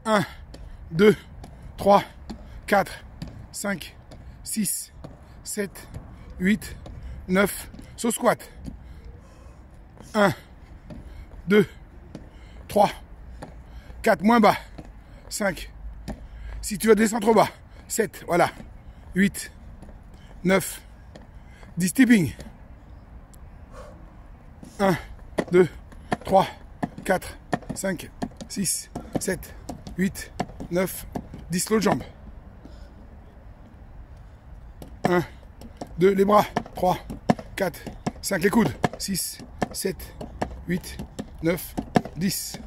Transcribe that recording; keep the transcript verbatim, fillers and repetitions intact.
un, deux, trois, quatre, cinq, six, sept, huit, neuf. Saut squat. un, deux, trois, quatre, moins bas. cinq. Si tu veux descendre trop bas. sept, voilà. huit, neuf, dix. Tipping. un, deux, trois, quatre, cinq, six, sept, huit, neuf, dix. L'autre jambe. un, deux, les bras. trois, quatre, cinq, les coudes. six, sept, huit, neuf, dix.